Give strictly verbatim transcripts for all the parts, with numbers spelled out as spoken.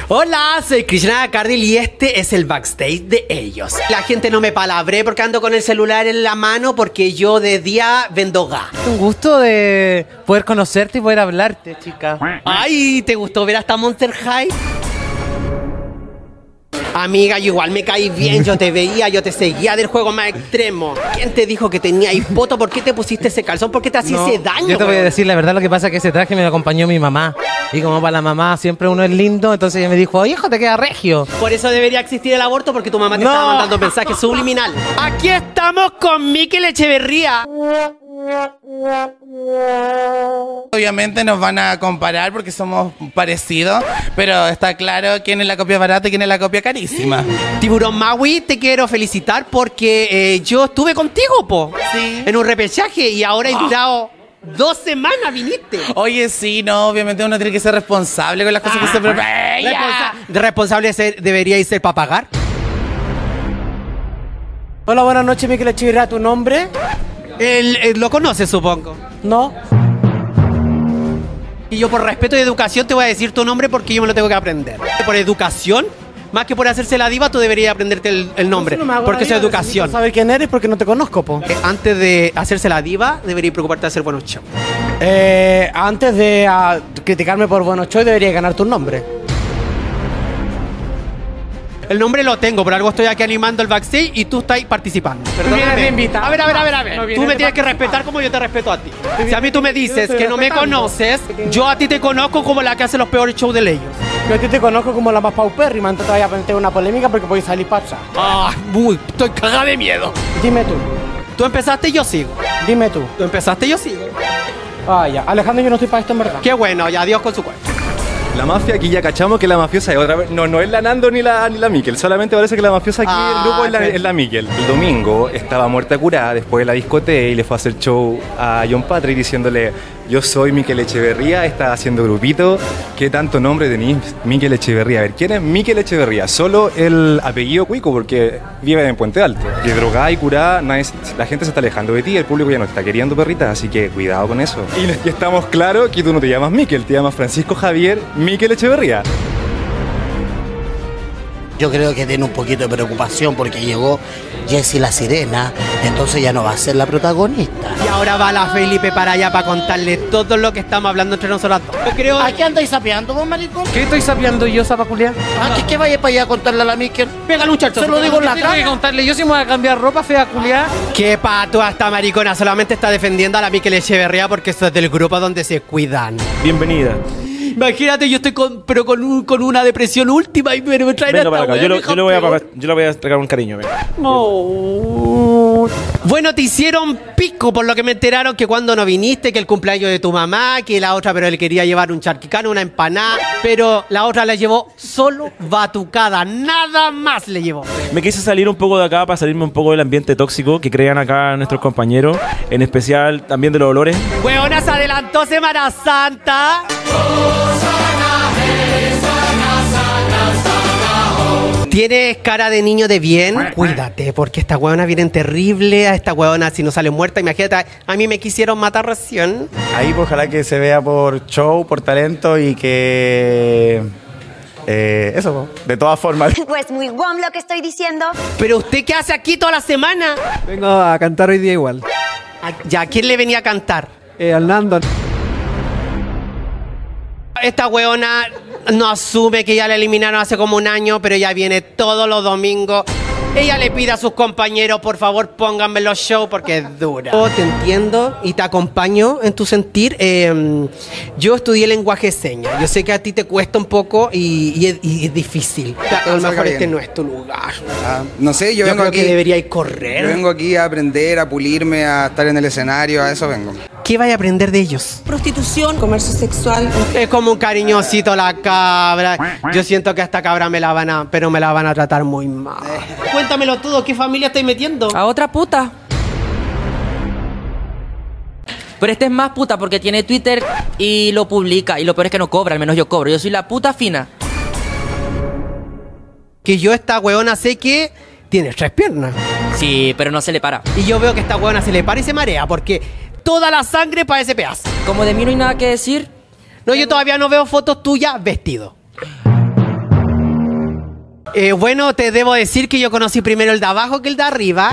Hola, soy Krishna Cardil y este es el backstage de ellos. La gente no me palabré porque ando con el celular en la mano porque yo de día vendo gas. Un gusto de poder conocerte y poder hablarte, chica. Ay, ¿te gustó ver hasta Monster High? Amiga, yo igual me caí bien, yo te veía, yo te seguía del juego más extremo. ¿Quién te dijo que tenía hipoto? ¿Por qué te pusiste ese calzón? ¿Por qué te hacía No, ese daño? yo te voy a weón? decir la verdad, lo que pasa es que ese traje me lo acompañó mi mamá. Y como para la mamá siempre uno es lindo, entonces ella me dijo, oye, hijo, te queda regio. Por eso debería existir el aborto, porque tu mamá te No. estaba mandando mensajes subliminales. Aquí estamos con Mikel Echeverría. Obviamente nos van a comparar porque somos parecidos, pero está claro quién es la copia barata y quién es la copia carísima. Tiburón Maui, te quiero felicitar porque eh, yo estuve contigo, po. Sí. En un repechaje y ahora he durado dos semanas, viniste. Oye, sí, no, obviamente uno tiene que ser responsable con las cosas que se preparan. Responsa- responsable ser, debería ser para pagar. Hola, buenas noches, Mikel Echeverría, ¿tu nombre? Él, él lo conoce, supongo. No. Y yo por respeto y educación te voy a decir tu nombre porque yo me lo tengo que aprender. Por educación, más que por hacerse la diva, tú deberías aprenderte el, el nombre. No me hago Porque la eso es diva, educación. necesito saber quién eres porque no te conozco, po. Eh, Antes de hacerse la diva, deberías preocuparte de hacer buenos shows. Eh, antes de ah, criticarme por buenos shows, debería ganar tu nombre. El nombre lo tengo, por algo estoy aquí animando el backstage y tú estás participando. vienes de invitado. A ver, a ver, a ver, a ver. No tú vienes me de tienes que participar. respetar como yo te respeto a ti. Si a mí tú me dices Yo estoy que no me respetando. conoces, yo a ti te conozco como la que hace los peores shows de ellos. Yo a ti te conozco como la más paupérrima, entonces te voy a plantear una polémica porque podéis salir para atrás. Ah, muy, estoy cagada de miedo. Dime tú, Tú empezaste y yo sigo. dime tú. Tú empezaste y yo sigo. Ah, ya. Alejandro, yo no estoy para esto en verdad. Qué bueno, ya adiós con su cuerpo. La mafia aquí ya cachamos que la mafiosa es otra vez. No, no es la Nando ni la, ni la Mikel. Solamente parece que la mafiosa aquí Ah, el grupo es la, ok. es la Mikel. El domingo estaba muerta curada después de la discoteca y le fue a hacer show a John Patrick diciéndole: yo soy Mikel Echeverría, está haciendo grupito. ¿Qué tanto nombre tenéis? Mikel Echeverría. A ver, ¿quién es Mikel Echeverría? Solo el apellido cuico porque vive en Puente Alto. Que drogada y curada, nadie se- la gente se está alejando de ti, el público ya no está queriendo perrita, así que cuidado con eso. Y, y estamos claros que tú no te llamas Mikel, te llamas Francisco Javier Mikel Echeverría. Yo creo que tiene un poquito de preocupación porque llegó Jessie la Sirena, entonces ya no va a ser la protagonista. Y ahora va la Felipe para allá para contarle todo lo que estamos hablando entre nosotros dos. Yo creo ¿A qué andáis sapeando vos, maricón? ¿Qué estoy sapeando yo, zapaculia? ¿A qué, qué vaya para allá a contarle a la Mikel? Pégale un charcho. Se lo digo en la Tengo que cara. contarle, yo si me voy a cambiar ropa, fea culia. Qué pato esta maricona, solamente está defendiendo a la Mikel Echeverría porque eso es del grupo donde se cuidan. Bienvenida. Imagínate, yo estoy con, pero con, un- con una depresión última y me, me traen Venga esta para acá, weá, yo, lo, vieja yo, le voy a peor. pagar- yo le voy a entregar un cariño. Venga. No. Bueno, te hicieron pico por lo que me enteraron que cuando no viniste, que el cumpleaños de tu mamá, que la otra, pero él quería llevar un charquicano, una empanada, pero la otra le llevó solo batucada, nada más le llevó. Me quise salir un poco de acá para salirme un poco del ambiente tóxico que crean acá nuestros compañeros, en especial también de los olores. Weona, se adelantó Semana Santa. ¿Tienes cara de niño de bien? Cuídate, porque esta huevona viene terrible. A esta huevona, si no sale muerta, imagínate, a mí me quisieron matar recién. Ahí pues, ojalá que se vea por show, por talento y que... eh, eso, pues, de todas formas. Pues muy guam lo que estoy diciendo. Pero usted, ¿qué hace aquí toda la semana? Vengo a cantar hoy día igual. ¿A- ¿Ya quién le venía a cantar? Eh, al Nando. Esta huevona no asume que ya la eliminaron hace como un año, pero ella viene todos los domingos. Ella le pide a sus compañeros, por favor, pónganme los shows porque es dura. Yo te entiendo y te acompaño en tu sentir. Eh, yo estudié lenguaje de señas. Yo sé que a ti te cuesta un poco y, y es, y es difícil. A lo mejor este no es tu lugar. Ah, no sé, yo, Yo vengo creo aquí. que deberíais correr. Yo vengo aquí a aprender, a pulirme, a estar en el escenario, a eso vengo. ¿Qué vais a aprender de ellos? Prostitución, comercio sexual. Es como un cariñosito la cabra. Yo siento que a esta cabra me la van a, pero me la van a tratar muy mal. Cuéntamelo todo, ¿qué familia estáis metiendo? A otra puta. Pero este es más puta porque tiene Twitter y lo publica. Y lo peor es que no cobra, al menos yo cobro. Yo soy la puta fina. Que yo esta huevona sé que tiene tres piernas. Sí, pero no se le para. Y yo veo que esta huevona se le para y se marea porque toda la sangre para ese pedazo. Como de mí no hay nada que decir. No, yo todavía no veo fotos tuyas vestido. Eh, bueno, te debo decir que yo conocí primero el de abajo que el de arriba.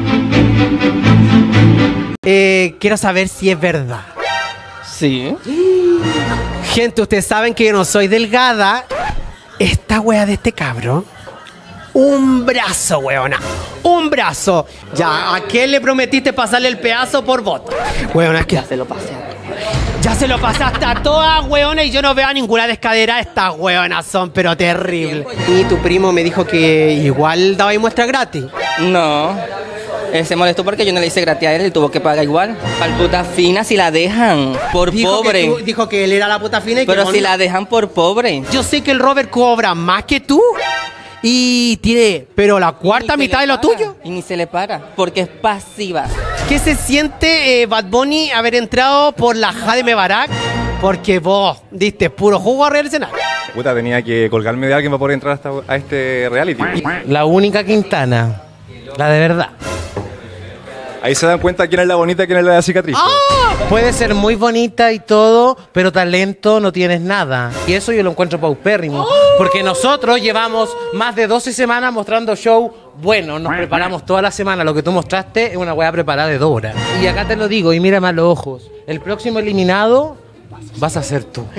Eh, quiero saber si es verdad. Sí. Gente, ustedes saben que yo no soy delgada. Esta wea de este cabrón. Un brazo, weona. Un brazo. Ya, ¿a quién le prometiste pasarle el pedazo por voto? Weona, es que... Ya se lo pasé. Ya se lo pasaste a todas, weona, y yo no veo a ninguna descadera. Estas weonas son, pero terribles. Y tu primo me dijo que igual daba ahí muestra gratis. No. Él se molestó porque yo no le hice gratis a él y tuvo que pagar igual. Para puta fina si la dejan. Por Dijo pobre. que tú- dijo que él era la puta fina y que Pero no- si la dejan por pobre. Yo sé que el Robert cobra más que tú. Y tiene, pero la cuarta mitad de lo tuyo. Y ni se le para, porque es pasiva. ¿Qué se siente eh, Bad Bunny haber entrado por la Jade Mebarak? Porque vos diste puro jugo a reaccionar. Puta, tenía que colgarme de alguien para poder entrar hasta a este reality. La única Quintana. La de verdad. Ahí se dan cuenta quién es la bonita y quién es la de cicatriz. Puede ser muy bonita y todo, pero talento no tienes nada. Y eso yo lo encuentro paupérrimo. Porque nosotros llevamos más de doce semanas mostrando show bueno. Nos preparamos toda la semana. Lo que tú mostraste es una weá preparada de Dora. Y acá te lo digo, y mírame a los ojos. El próximo eliminado vas a ser tú.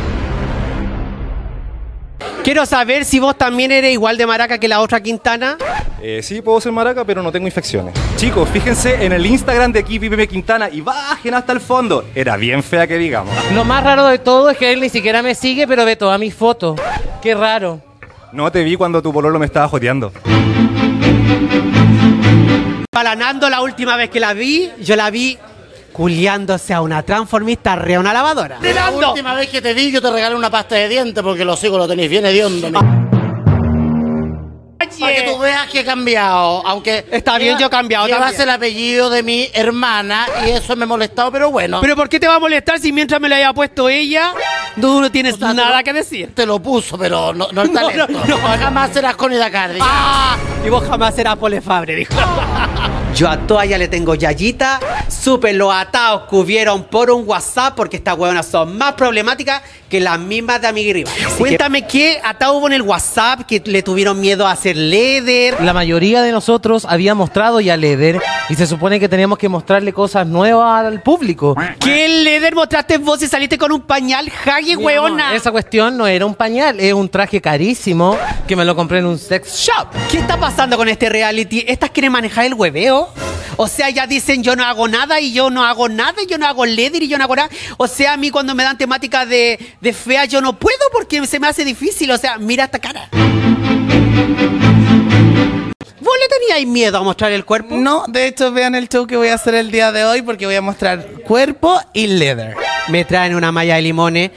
Quiero saber si vos también eres igual de maraca que la otra Quintana. Eh, sí, puedo ser maraca, pero no tengo infecciones. Chicos, fíjense en el Instagram de Kipi Pepe Quintana y bajen hasta el fondo. Era bien fea que digamos. Lo más raro de todo es que él ni siquiera me sigue, pero ve todas mis fotos. Qué raro. No te vi cuando tu pololo me estaba joteando. Palanando la última vez que la vi, yo la vi culiándose a una transformista re a una lavadora. La última vez que te vi yo te regalé una pasta de dientes porque los hijos lo tenéis bien hediondo. Para que tú veas que he cambiado, aunque... Está bien, yo he cambiado Llevas también. el apellido de mi hermana y eso me ha molestado, pero bueno. Pero ¿por qué te va a molestar si mientras me lo haya puesto ella, tú no tienes O sea, te nada lo- que decir? Te lo puso, pero no, no el No, talento. no, no. Jamás serás Connie Dacardi. ¡Ah! Y vos jamás serás Polefabre, dijo. Yo a todas ya le tengo yayita, súper los atados que hubieron por un WhatsApp, porque estas hueonas son más problemáticas que las mismas de Amiga y Rival. Cuéntame qué atado hubo en el WhatsApp que le tuvieron miedo a hacer leather. La mayoría de nosotros había mostrado ya Leder y se supone que teníamos que mostrarle cosas nuevas al público. ¿Qué leather mostraste vos y saliste con un pañal Hagi, Mi hueona? amor, esa cuestión no era un pañal, es un traje carísimo que me lo compré en un sex shop. ¿Qué está pasando con este reality? ¿Estas quieren manejar el hueveo? O sea, ya dicen yo no hago nada y yo no hago nada y yo no hago leather y yo no hago nada. O sea, a mí cuando me dan temática de, de fea yo no puedo porque se me hace difícil. O sea, mira esta cara. ¿Vos le teníais miedo a mostrar el cuerpo? No, de hecho vean el show que voy a hacer el día de hoy porque voy a mostrar cuerpo y leather. Me traen una malla de limones.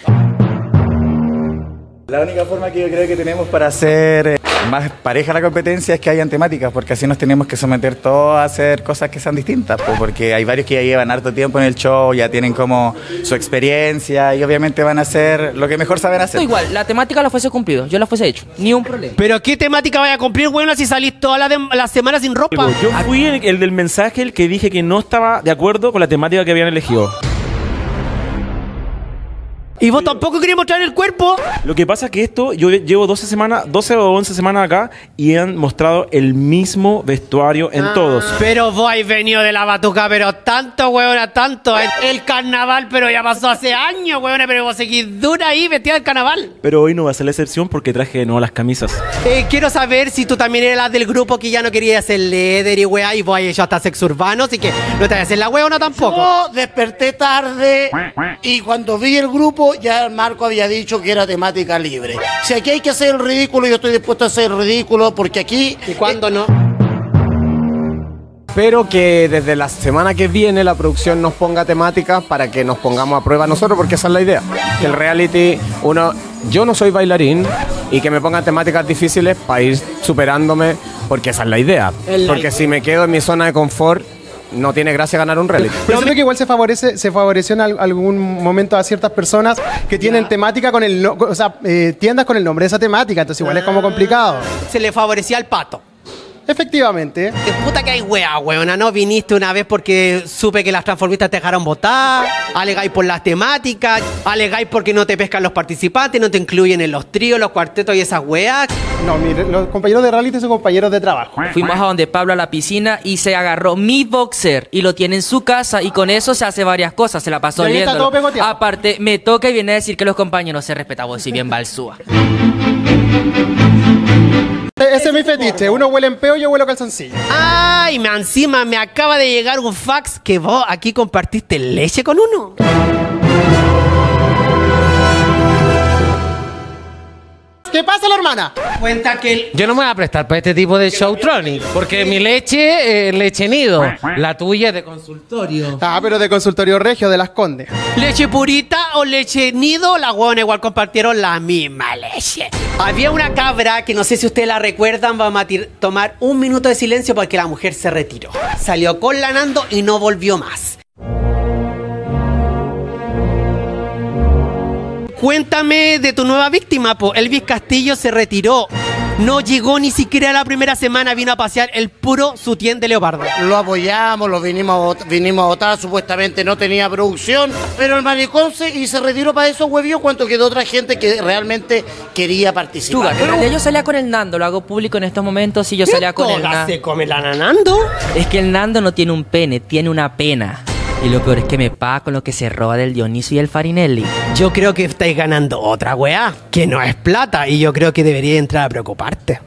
La única forma que yo creo que tenemos para hacer eh, más pareja la competencia es que hayan temáticas, porque así nos tenemos que someter todos a hacer cosas que sean distintas, po, porque hay varios que ya llevan harto tiempo en el show, ya tienen como su experiencia y obviamente van a hacer lo que mejor saben hacer. No, igual, la temática la fuese cumplido, yo la fuese hecho, ni un problema. ¿Pero qué temática vaya a cumplir, bueno, si salís toda la, de- la semana sin ropa? Yo fui el, el del mensaje el que dije que no estaba de acuerdo con la temática que habían elegido. ¿Y vos tampoco querías mostrar el cuerpo? Lo que pasa es que esto, yo llevo doce semanas, doce o once semanas acá y han mostrado el mismo vestuario en Ah, todos. Pero vos habéis venido de la batuca, pero tanto, huevona, tanto. El, el carnaval, pero ya pasó hace años, huevona, pero vos seguís dura ahí, vestida del carnaval. Pero hoy no va a ser la excepción porque traje de nuevo las camisas. Eh, quiero saber si tú también eras la del grupo que ya no querías hacer leather y weá, y vos has hecho hasta sexo urbano, así que no te vas a hacer la huevona tampoco. Yo desperté tarde y cuando vi el grupo ya Marco había dicho que era temática libre. Si aquí hay que hacer el ridículo, yo estoy dispuesto a hacer el ridículo porque aquí... ¿Y cuándo no? Espero que desde la semana que viene la producción nos ponga temáticas para que nos pongamos a prueba nosotros, porque esa es la idea. Que el reality, uno, yo no soy bailarín y que me pongan temáticas difíciles para ir superándome, porque esa es la idea. El Porque like. si me quedo en mi zona de confort, no tiene gracia ganar un reality. Pero siento que igual se favorece, se favoreció en al- algún momento a ciertas personas que tienen temática con el, no- o sea, eh, tiendas con el nombre de esa temática, entonces igual es como complicado. Se le favorecía al pato. Efectivamente. Eh, Puta que hay wea, weona. No viniste una vez porque supe que las transformistas te dejaron votar. Alegáis por las temáticas. Alegáis porque no te pescan los participantes, no te incluyen en los tríos, los cuartetos y esas weas. No, mire, los compañeros de reality son compañeros de trabajo. Fuimos a donde Pablo a la piscina y se agarró mi boxer y lo tiene en su casa y con eso se hace varias cosas. Se la pasó Y ahí está oliéndolo. todo pegoteado. Aparte, me toca y viene a decir que los compañeros se respetaban, si bien balsúa. Ese es mi fetiche. Uno huele en peo, yo huelo calzoncillo. Ay, me encima me acaba de llegar un fax que vos aquí compartiste leche con uno. ¿Qué pasa, la hermana? Cuenta que el... Yo no me voy a prestar para este tipo de showtronic, porque mi leche es leche nido, la tuya es de consultorio. Ah, pero de consultorio regio de Las Condes. leche purita o leche nido, la huevona igual compartieron la misma leche. Había una cabra que no sé si ustedes la recuerdan, vamos a tir- tomar un minuto de silencio porque la mujer se retiró. Salió con la Nando y no volvió más. Cuéntame de tu nueva víctima, po. Elvis Castillo se retiró. No llegó ni siquiera la primera semana, vino a pasear el puro sutién de leopardo. Lo apoyamos, lo vinimos a, vot- vinimos a votar, supuestamente no tenía producción, pero el maricón se, y se retiró para eso, huevió, cuanto quedó otra gente que realmente quería participar. Tuga, pero yo salía con el Nando, lo hago público en estos momentos y yo salía con el Nando. ¿Se come la Nando? Es que el Nando no tiene un pene, tiene una pena. Y lo peor es que me paga con lo que se roba del Dionisio y el Farinelli. Yo creo que estáis ganando otra weá, que no es plata, y yo creo que debería entrar a preocuparte.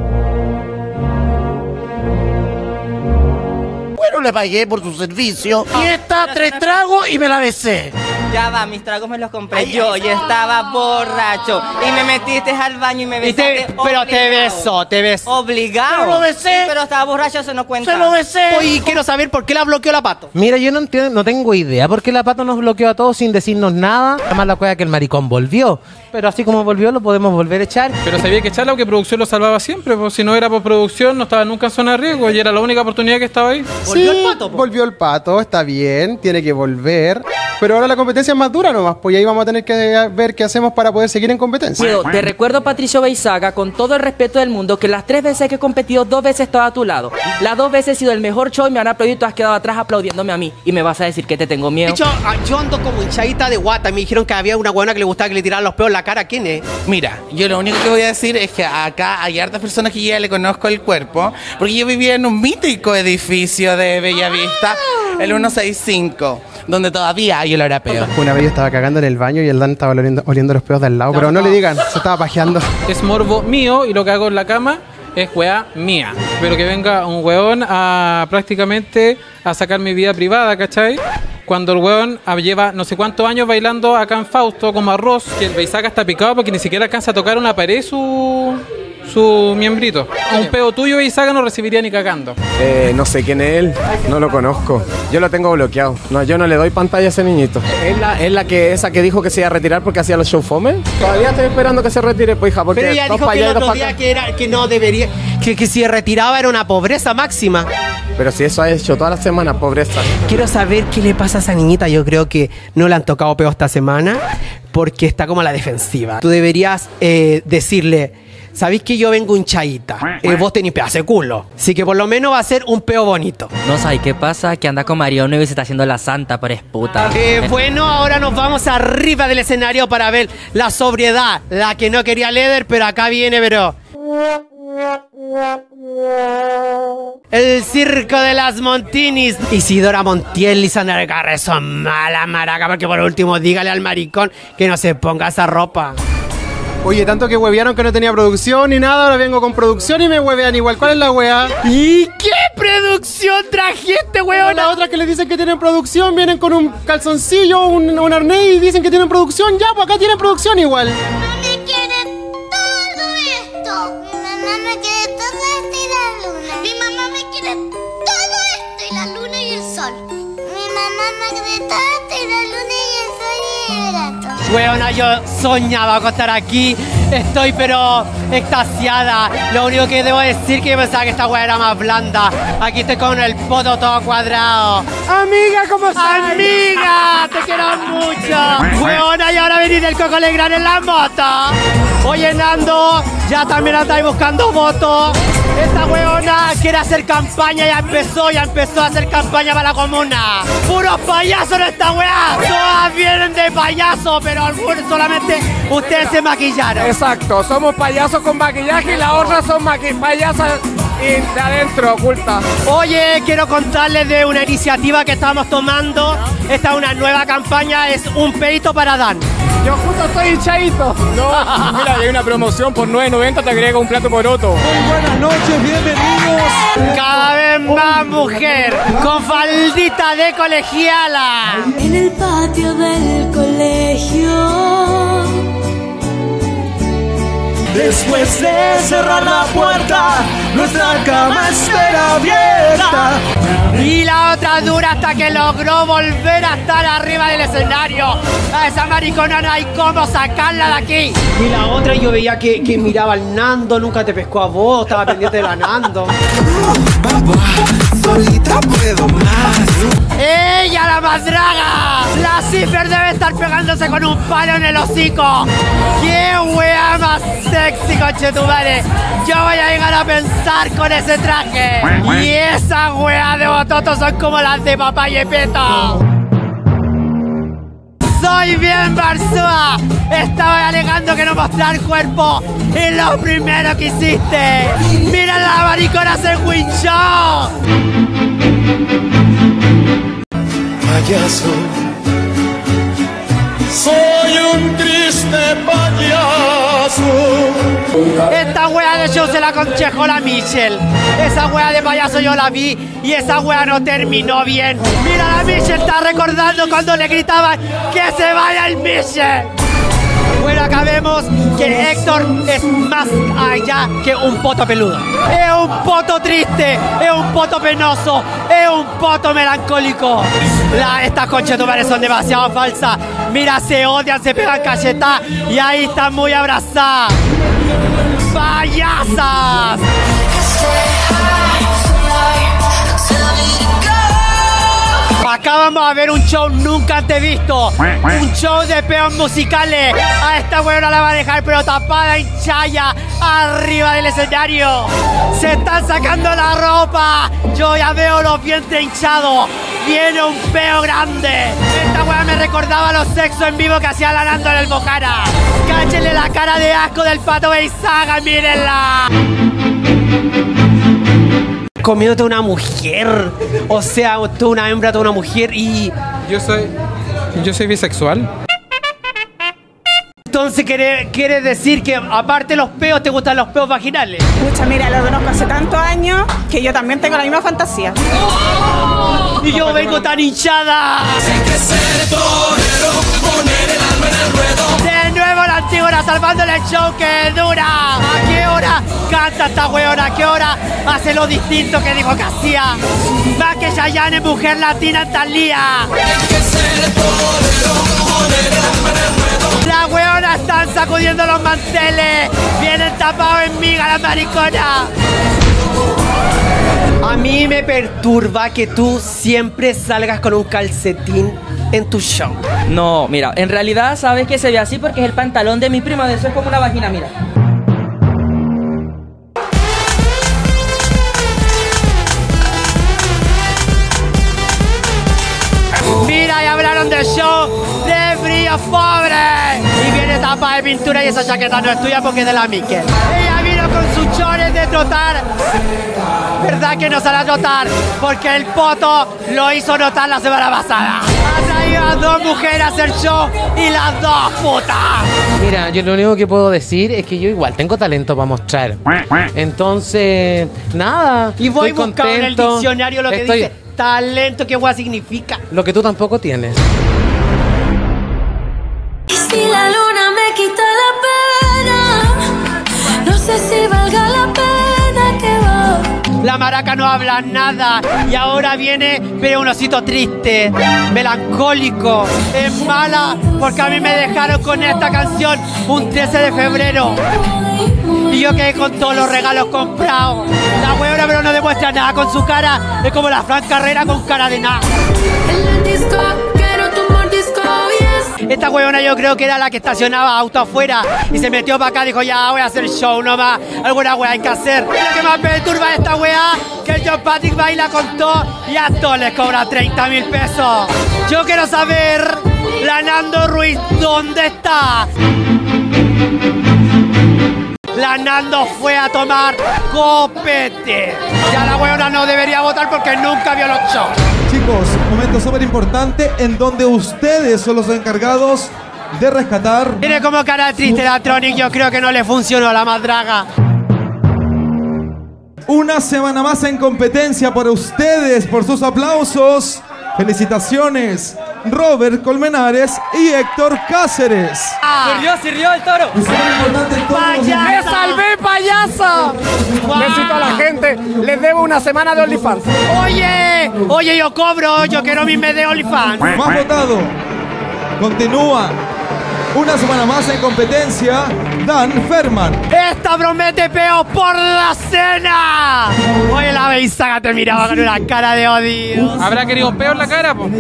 Bueno, le pagué por su servicio. Y está tres tragos y me la besé. Ya va, mis tragos me los compré yo. Yo estaba borracho. Y me metiste al baño y me Y te- besaste. pero te besó, te besó. Obligado. Pero lo besé. Sí, pero estaba borracho, eso no cuenta. Se lo besé. Oye, quiero saber por qué la bloqueó la Pato. Mira, yo no entiendo, no tengo idea por qué la Pato nos bloqueó a todos sin decirnos nada. Además la cueva que el maricón volvió. Pero así como volvió, lo podemos volver a echar. Pero sabía que echarlo, que producción lo salvaba siempre, pues si no era por producción no estaba nunca en zona de riesgo y era la única oportunidad que estaba ahí. Volvió Sí, el Pato, po. volvió el Pato, está bien, tiene que volver. Pero ahora la competencia es más dura nomás, pues y ahí vamos a tener que ver qué hacemos para poder seguir en competencia. Puedo, te recuerdo, Patricio Beizaga, con todo el respeto del mundo, que las tres veces que he competido, dos veces estaba a tu lado. Las dos veces he sido el mejor show y me han aplaudido y tú has quedado atrás aplaudiéndome a mí. Y me vas a decir que te tengo De miedo. hecho, ah, yo ando como hinchadita de guata. Me dijeron que había una buena que le gustaba que le tiraran los peos en la cara. ¿Quién es? Mira, yo lo único que voy a decir es que acá hay hartas personas que yo ya le conozco el cuerpo, porque yo vivía en un mítico edificio de Bellavista, el ciento sesenta y cinco, donde todavía hay olor a peo. Una vez yo estaba cagando en el baño y el Dan estaba oliendo, oliendo los peos del lado, pero no le digan, se estaba pajeando. Es morbo mío y lo que hago en la cama es weá mía. Pero que venga un weón a prácticamente a sacar mi vida privada, ¿cachai? Cuando el weón lleva no sé cuántos años bailando acá en Fausto como arroz, que el Beizaga está picado porque ni siquiera alcanza a tocar una pared su, su miembrito. Un peo tuyo, Beizaga, no recibiría ni cagando. Eh, no sé quién es él, no lo conozco. Yo lo tengo bloqueado. No, yo no le doy pantalla a ese niñito. ¿Es la, es la que esa que dijo que se iba a retirar porque hacía los show fome? Todavía estoy esperando que se retire, pues hija, porque Pero ella dos dijo pa' que allá el y dos otro pa' día acá. que, era, que no debería, que, que si retiraba era una pobreza máxima. Pero si eso ha hecho todas las semanas, pobreza. Quiero saber qué le pasa a esa niñita. Yo creo que no le han tocado peo esta semana porque está como a la defensiva. Tú deberías eh, decirle, sabéis que yo vengo hinchadita, eh, vos tenés pedazo de culo, así que por lo menos va a ser un peo bonito. No sabes qué pasa, que anda con Mariano y se está haciendo la santa, pero es puta. Eh, bueno, ahora nos vamos arriba del escenario para ver la sobriedad, la que no quería Leder, pero acá viene, pero... El circo de las Montinis. Isidora Montiel y Sandra Garre son mala maraca, porque por último dígale al maricón que no se ponga esa ropa. Oye, tanto que huevearon que no tenía producción ni nada, ahora vengo con producción y me huevean igual. ¿Cuál es la wea? ¿Y qué producción trajiste, weón? Las otras que les dicen que tienen producción vienen con un calzoncillo, un, un arnés y dicen que tienen producción. Ya, pues acá tienen producción igual. Me quiere todo esto. Mi mamá me quiere todo esto y la luna. Mi mamá me quiere todo esto y la luna y el sol. Mi mamá me quiere todo esto y la luna y el sol y el gato. Weona, yo soñaba con estar aquí Estoy pero extasiada. Lo único que debo decir que yo pensaba que esta weá era más blanda. Aquí estoy con el poto todo cuadrado. Amiga, ¿cómo estás? Amiga, te quiero mucho. Weona, y ahora venís del Coco Legrand en la moto. Oye, Nando, ya también andáis buscando votos. Esta weona quiere hacer campaña, ya empezó, ya empezó a hacer campaña para la comuna. Puros payasos en esta weá. Todas vienen de payaso, pero algunos solamente ustedes se maquillaron. Exacto, somos payasos con maquillaje y las otras son maqui payasas y de adentro, ocultas. Oye, quiero contarles de una iniciativa que estamos tomando. Esta es una nueva campaña, es un peito para Dan. Yo justo estoy hinchadito. No, mira, hay una promoción por nueve noventa, te agrego un plato poroto. Muy buenas noches, bienvenidos. Cada vez más mujer, con faldita de colegiala. En el patio del colegio. Después de cerrar la puerta, nuestra cama espera abierta. Y la otra dura hasta que logró volver a estar arriba del escenario. A esa maricona no hay cómo sacarla de aquí. Y la otra yo veía que, que miraba al Nando, nunca te pescó a vos, estaba pendiente de la Nando. Solita puedo más. ¡Ella, la más draga! La Cifer debe estar pegándose con un palo en el hocico. ¡Qué wea más sexy, conchetumare! Yo voy a llegar a pensar con ese traje. Y esas weas de bototos son como las de Papá Yepeto. Soy bien Barzúa. Estaba alegando que no mostrar cuerpo es lo primero que hiciste. Mira la maricona se winchó. Payaso, soy un triste payaso. Esta wea de show se la aconsejó la Michelle. Esa wea de payaso yo la vi y esa wea no terminó bien. Mira, la Michelle está recordando cuando le gritaban que se vaya el Michelle. Bueno, acá vemos que Héctor es más allá que un poto peludo. Es un poto triste, es un poto penoso, es un poto melancólico. La, estas conchetumares son demasiado falsas. Mira, se odian, se pegan cachetadas y ahí están muy abrazadas. ¡Payasas! Acá vamos a ver un show nunca antes visto. Un show de peos musicales. A esta weona la va a dejar pero tapada en chaya arriba del escenario. Se están sacando la ropa. Yo ya veo los vientres hinchados. Viene un peo grande. Esta weona me recordaba a los sexos en vivo que hacía la Nando en el Bocara. Cáchenle la cara de asco del Pato Beizaga, mírenla. Comiéndote una mujer. O sea, tú una hembra, tú una mujer y... Yo soy... Yo soy bisexual. Entonces quiere, quiere decir que aparte de los peos, ¿te gustan los peos vaginales? Pucha, mira, lo conozco hace tantos años que yo también tengo la misma fantasía. ¡Oh! Y yo vengo tan hinchada. Hay que ser torero, poner el alma en el ruedo. De nuevo la Antígona salvándole el show que dura. ¿A qué hora canta esta weona? ¿A qué hora hace lo distinto que dijo que hacía? Más que Chayanne, mujer latina en Thalía. Hay que ser torero, poner el alma en el ruedo. Las weonas están sacudiendo los manteles. Vienen tapados en miga las mariconas. A mí me perturba que tú siempre salgas con un calcetín en tu show. No, mira, en realidad sabes que se ve así porque es el pantalón de mi prima, de eso es como una vagina, mira. Mira, y hablaron del show de Brillo Pobre. Y viene tapa de pintura y esa chaqueta no es tuya porque es de la Miquel. Ella vino con sus chores de trotar. ¿Verdad que no sale a trotar? Porque el poto lo hizo notar la semana pasada. Ha traído a dos mujeres a hacer show y las dos putas. Mira, yo lo único que puedo decir es que yo igual tengo talento para mostrar. Entonces, nada. Y voy estoy buscando en el contento. diccionario lo que Estoy- dice talento, ¿qué guay significa? Lo que tú tampoco tienes. Y si la luna me quita la pena, no sé si valga la pena que va. La maraca no habla nada. Y ahora viene, pero un osito triste, melancólico. Es mala porque a mí me dejaron con esta canción un trece de febrero. Y yo quedé con todos los regalos comprados. La huevona pero no demuestra nada con su cara. Es como la Fran Carrera con cara de nada. Esta huevona yo creo que era la que estacionaba auto afuera y se metió para acá y dijo, ya voy a hacer show nomás, alguna hueá hay que hacer. Lo que más me perturba de esta hueá, que el John Patrick baila con todo y a todos les cobra treinta mil pesos. Yo quiero saber, la Nando Ruiz, ¿dónde está? La Nando fue a tomar copete. Ya la huevona no debería votar porque nunca vio los shows. Chicos, momento súper importante en donde ustedes son los encargados de rescatar. Tiene como cara triste la Tronic, yo creo que no le funcionó a la madraga. Una semana más en competencia por ustedes, por sus aplausos. Felicitaciones, Robert Colmenares y Héctor Cáceres. ¡Sirvió, sirvió el toro! ¡Me salvé, payaso! Besito a la gente, les debo una semana de OnlyFans. Oye, oye, yo cobro, yo quiero mi mes de OnlyFans. Más votado. Continúa. Una semana más en competencia, Dan Ferman. ¡Esta promete peo por la cena! Oye, la Beisaga te miraba con una cara de odio. ¿Habrá querido peo en la cara, po?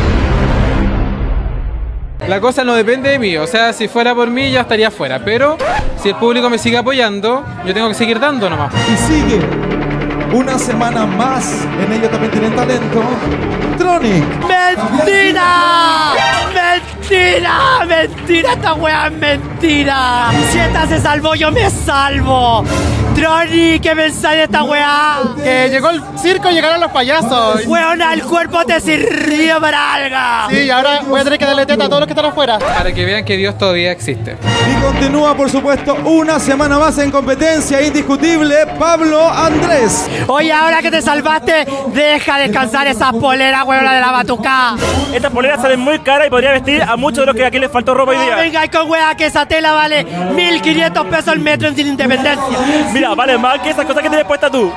La cosa no depende de mí, o sea, si fuera por mí ya estaría fuera, pero si el público me sigue apoyando, yo tengo que seguir dando nomás. Y sigue una semana más, en ello también tienen talento, Tronic. ¡Mentira! ¡Mentira! ¡Mentira! Esta wea es mentira. Si esta se salvó, yo me salvo. Tronic, ¿qué pensáis de esta weá? Que llegó el circo y llegaron los payasos. Weona, el cuerpo te sirvió para algo. Sí, y ahora voy a tener que darle teta a todos los que están afuera. Para que vean que Dios todavía existe. Y continúa, por supuesto, una semana más en competencia indiscutible, Pablo Andrés. Oye, ahora que te salvaste, deja descansar esas poleras, weona, de la batucada. Estas poleras salen muy caras y podría vestir a muchos de los que aquí les faltó ropa hoy No día. venga con wea, que esa tela vale mil quinientos pesos el metro en Sin Independencia. Mira, vale más que esas cosas que tienes puesta tú.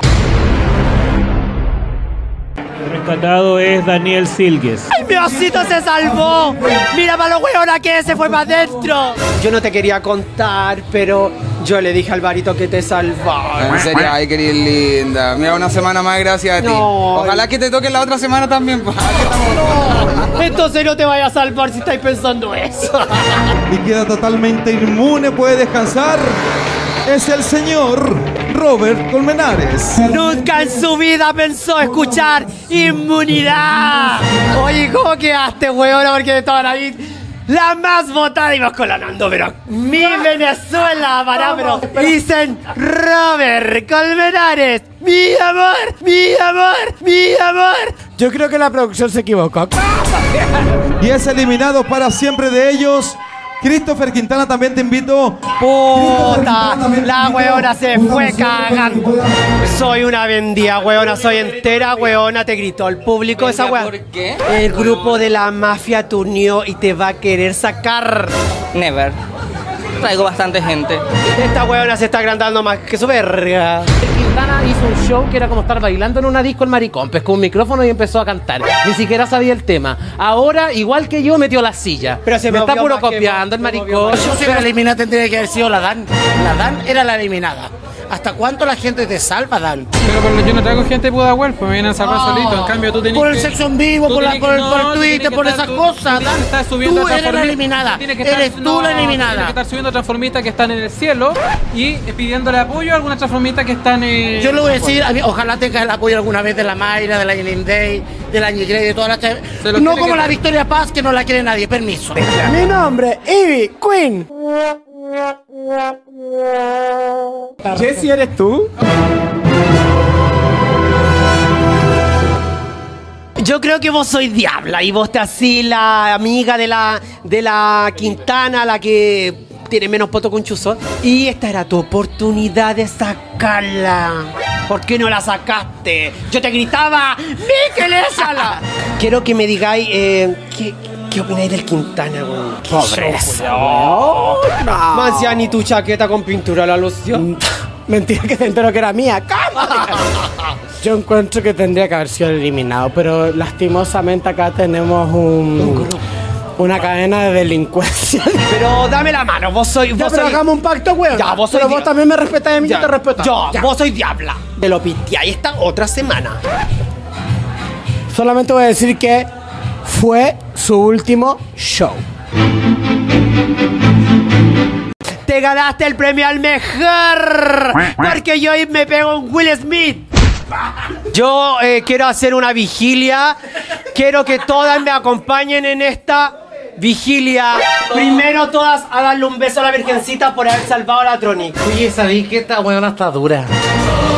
El rescatado es Daniel Silgues. ¡Ay, mi osito se salvó! Mira para lo weona que se fue para adentro. Yo no te quería contar, pero yo le dije al Alvarito que te salvaba. En serio, ay, querida linda. Mira, una semana más gracias a ti. No. Ojalá que te toque la otra semana también. Pues. No, entonces no te vayas a salvar si estáis pensando eso. Y queda totalmente inmune, puede descansar. Es el señor Robert Colmenares. Nunca en su vida pensó escuchar inmunidad. Oye, ¿cómo quedaste, weona? Porque de toda la vida, la más votada íbamos con la Nando, pero mi Venezuela, parámetro. Dicen Robert Colmenares. Mi amor, mi amor, mi amor. Yo creo que la producción se equivocó. Y es eliminado para siempre de ellos. Christopher Quintana, también te invito. Puta, la weona se fue cagando. Soy una vendida, weona, soy entera, weona, te gritó el público esa weona. ¿Por qué? El grupo de la mafia te unió y te va a querer sacar. Never. Traigo bastante gente. Esta weona se está agrandando más que su verga. Quintana hizo un show que era como estar bailando en una disco el maricón, pescó un micrófono y empezó a cantar. Ni siquiera sabía el tema. Ahora, igual que yo, metió la silla. Pero se me está movió puro más que copiando el vos, se movió maricón. más. Yo si la eliminada tendría que haber sido la Dan. La Dan era la eliminada. ¿Hasta cuánto la gente te salva, Dan? Pero por lo, yo no traigo gente de Pudahuel, pues me vienen a salvar No. solito. En cambio, tú tenés Por el que- sexo en vivo, tú por, la, tenés por, que- el- por no, el tú Twitter, tienes que por estar- esas tú- cosas, tú tienes que estar Dan. subiendo Tú a eres la transformi- eliminada. tienes que estar- Eres tú no, la Tienes eliminada. que estar subiendo transformistas que están en el cielo y pidiéndole apoyo a algunas transformistas que están en... Yo le voy a decir, a mí, ojalá tenga el apoyo alguna vez de la Mayra, de la Yenin Day, de la Ñigre, de todas las... Se lo No tiene como que- la Victoria Paz, que no la quiere nadie. Permiso. Mi nombre, Ivy Queen. Jessie, ¿eres tú? Yo creo que vos sois Diabla y vos te así la amiga de la, de la Quintana, la que tiene menos poto que un chuzo. Y esta era tu oportunidad de sacarla. ¿Por qué no la sacaste? Yo te gritaba, ¡Miquel, échala! Quiero que me digáis, eh, ¿qué, ¿qué opináis del Quintana, weón? Pobreza, weón. Mancia, ni tu chaqueta con pintura la lució. Mentira que se enteró que era mía. ¿Cómo? Yo encuentro que tendría que haber sido eliminado, pero lastimosamente acá tenemos un, una cadena de delincuencia. Pero dame la mano, vos sois... Ya, Vos pero sois... hagamos un pacto, weón. Ya, vos sois Pero vos dia- también me respetas a mí, Ya, yo te respeto. Yo, Ya. vos sois diabla. Te lo piteáis esta otra semana. Solamente voy a decir que fue su último show. Te ganaste el premio al mejor. Porque yo hoy me pego un Will Smith. Yo eh, quiero hacer una vigilia. Quiero que todas me acompañen en esta vigilia. Primero todas a darle un beso a la Virgencita por haber salvado a la Tronic. Oye, ¿sabéis que esta weona está dura?